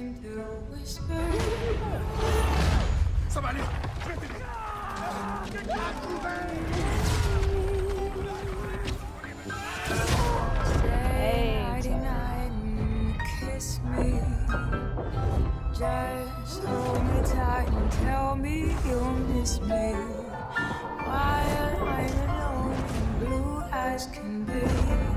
Somebody! Kiss me. Just hold me tight and tell me you'll miss me while I'm alone and blue as can be.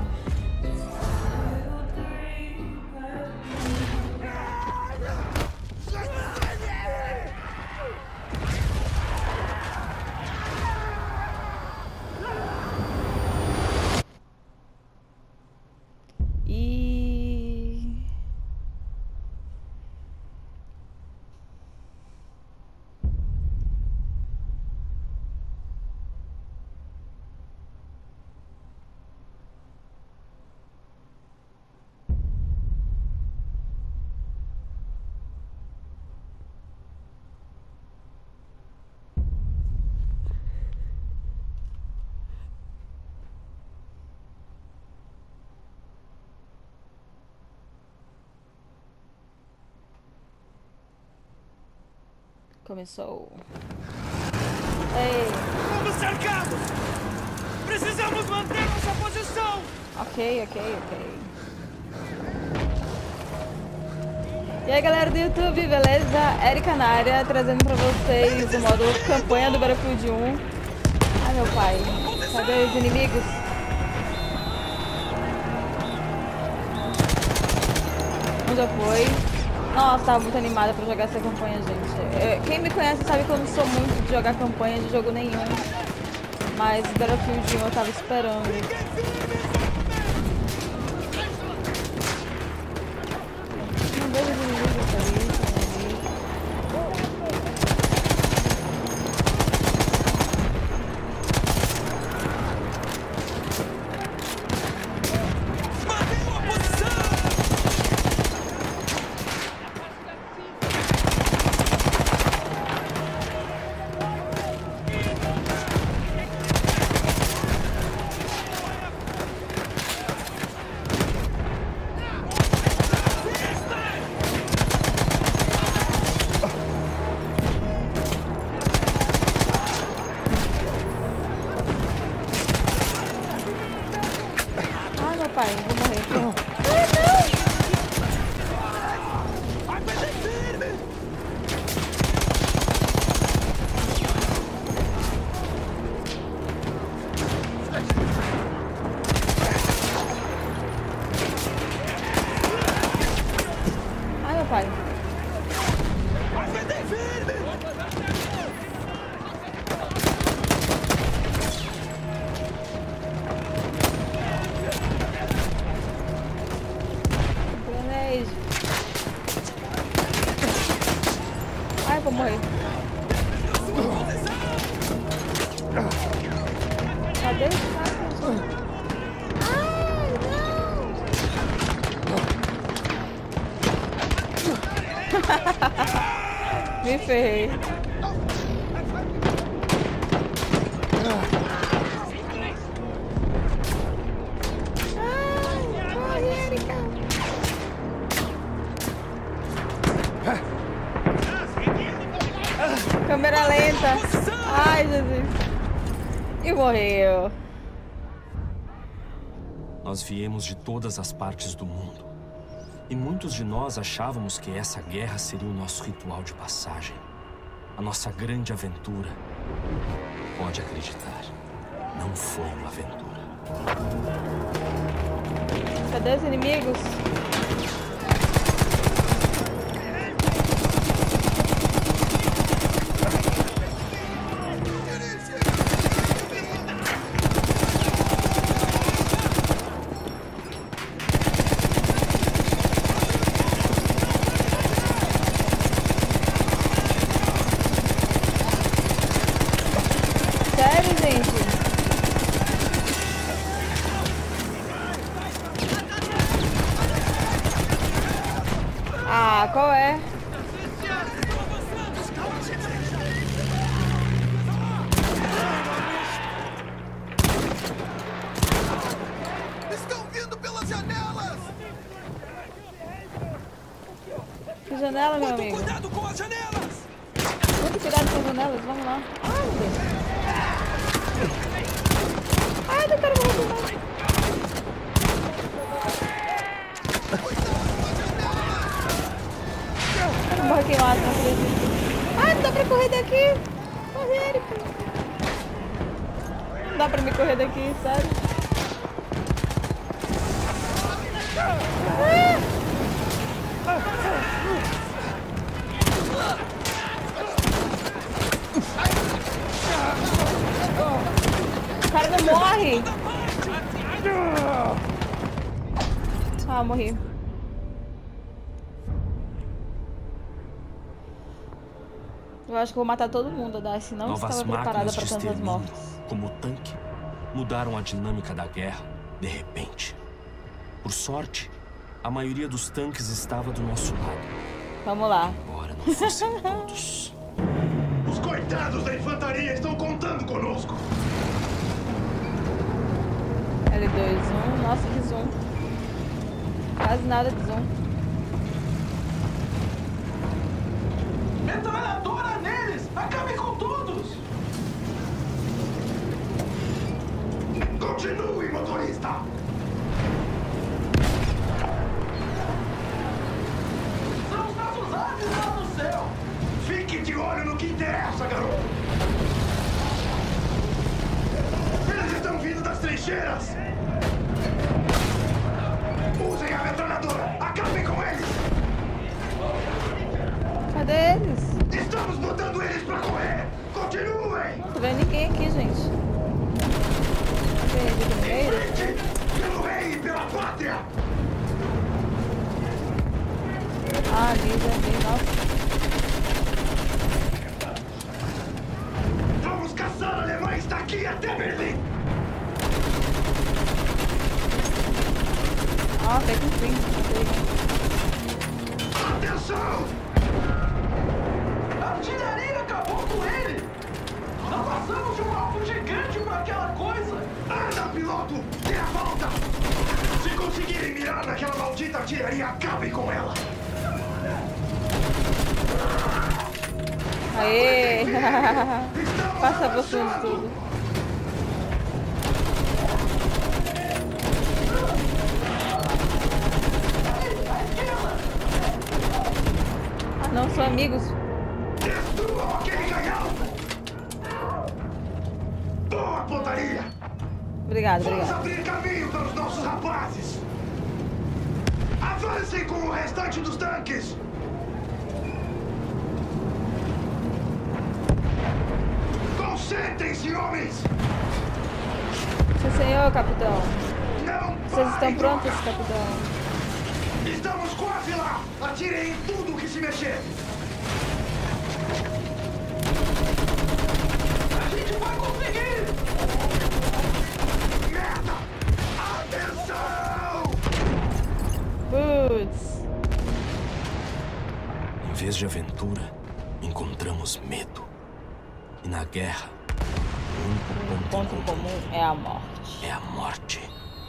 Começou. Ei. Estamos cercados! Precisamos manter nossa posição! Ok. E aí galera do YouTube, beleza? Erika na área, trazendo pra vocês o modo campanha do Battlefield 1. Ai meu pai, cadê os inimigos? Um já foi. Nossa, tava muito animada pra jogar essa campanha, gente. Quem me conhece sabe que eu não sou muito de jogar campanha de jogo nenhum. Mas Battlefield 1 eu tava esperando. Não vejo os inimigos ali. Pai, eu vou morrer. Ai, meu pai. Ai, vou morrer. Cadê esse cara? Ai, não! Me ferrei. Câmera lenta. Ai, Jesus. E morreu. Nós viemos de todas as partes do mundo. E muitos de nós achávamos que essa guerra seria o nosso ritual de passagem. A nossa grande aventura. Pode acreditar, não foi uma aventura. Cadê os inimigos? Sério, gente? Ah, qual é? Estão vindo pelas janelas! Que janela, meu amigo? Cuidado com as janelas! Muito cuidado com as janelas, vamos lá. Ai, meu Deus. Ai, não quero morrer mais. Eu não morro queimado, não acredito. Ai, não dá pra correr daqui. Correr, não dá pra me correr daqui, sério. O cara não morre. Ah, morri. Eu acho que vou matar todo mundo, Darcy. Não estava preparada para tantas mortes. Como o tanque, mudaram a dinâmica da guerra de repente. Por sorte, a maioria dos tanques estava do nosso lado. Vamos lá. Embora não fossem todos. Os coitados da infantaria estão contando conosco. L2, 1. Nossa, que zoom. Quase nada de zoom. Metralhadora neles! Acabe com todos! Continue, motorista! São os nossos aves lá no céu! Fique de olho no que interessa, garoto! Eles estão vindo das trincheiras! Usem a metralhadora! Acabem com eles! Cadê eles? Estamos botando eles pra correr! Continuem! Não tô vendo ninguém aqui, gente. Cadê eles aqui no meio? Frente! Pelo rei e pela pátria! Ah, ali, nossa. Vamos caçar alemães daqui até Berlim! Ah, até que enfim. Atenção! A artilharia acabou com ele! Nós passamos de um alvo gigante para aquela coisa! Anda, piloto! Dê a volta! Se conseguirem mirar naquela maldita artilharia, acabem com ela! Aê! Passa você de tudo. Ah, não, são amigos. Destruam aquele canhão! Boa pontaria! Obrigado, Vamos obrigado. abrir caminho para os nossos rapazes! Avancem com o restante dos tanques! Concentrem-se, homens! Sim, senhor, capitão. Não Vocês estão parem, prontos, tropa! capitão? Estamos quase lá! Atirem em tudo que se mexer! A gente vai conseguir! Merda! Atenção! Putz. Em vez de aventura, encontramos medo. E na guerra, o único Ponto em comum é a morte. é a morte.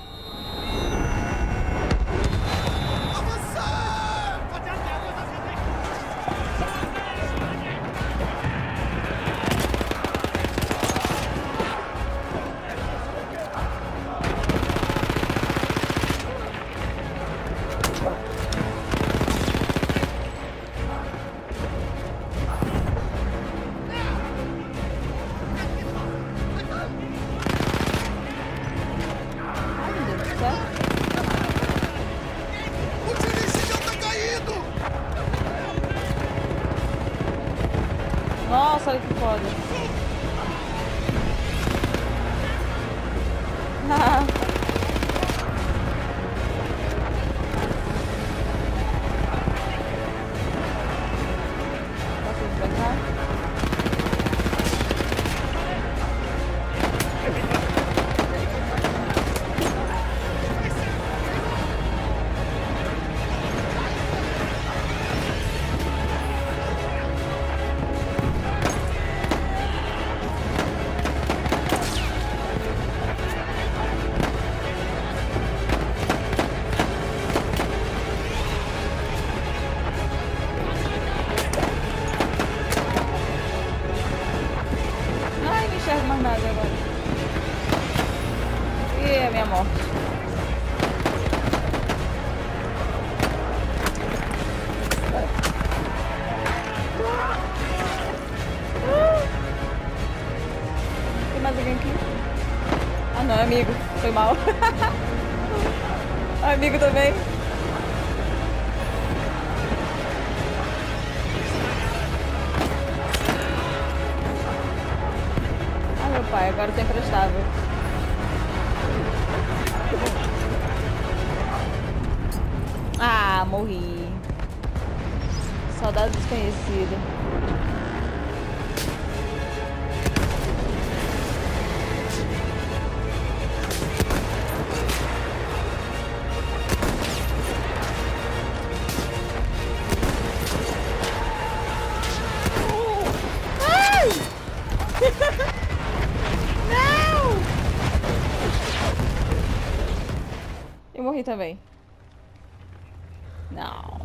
Ai, meu Deus do céu. O dirigível tá caído! Nossa, olha que foda. Posso ir pra cá? minha morte. Tem mais alguém aqui? Ah não, é amigo. Foi mal. Amigo também. Ah, meu pai, agora eu tô imprestável. Ah, morri. Saudade desconhecida. Não! Eu morri também. Não.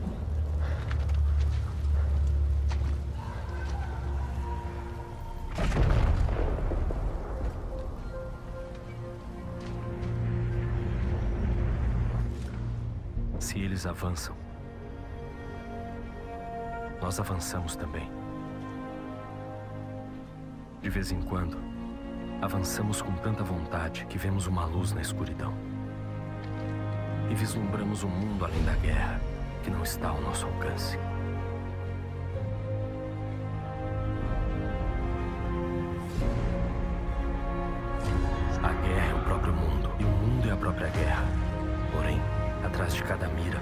Se eles avançam, nós avançamos também. De vez em quando, avançamos com tanta vontade que vemos uma luz na escuridão. E vislumbramos um mundo além da guerra, que não está ao nosso alcance. A guerra é o próprio mundo, e o mundo é a própria guerra. Porém, atrás de cada mira,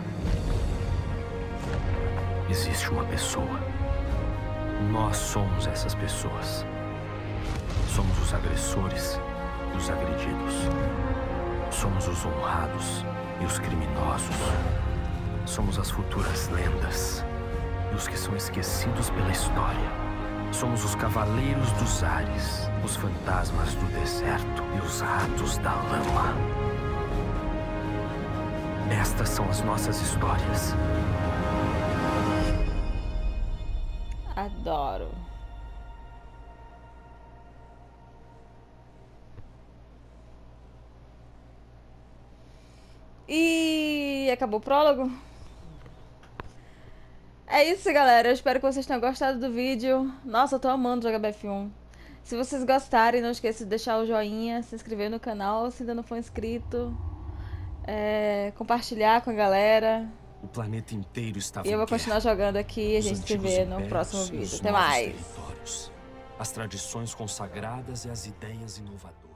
existe uma pessoa. Nós somos essas pessoas. Somos os agressores e os agredidos. Somos os honrados e os criminosos. Somos as futuras lendas e os que são esquecidos pela história. Somos os cavaleiros dos ares, os fantasmas do deserto e os ratos da lama. Estas são as nossas histórias. Adoro. E acabou o prólogo. É isso, galera. Eu espero que vocês tenham gostado do vídeo. Nossa, eu tô amando jogar BF1. Se vocês gostarem, não esqueça de deixar o joinha, se inscrever no canal se ainda não for inscrito, compartilhar com a galera. O planeta inteiro estava E eu vou continuar jogando aqui e a gente se vê no próximo vídeo. Até mais! As tradições consagradas e as ideias inovadoras.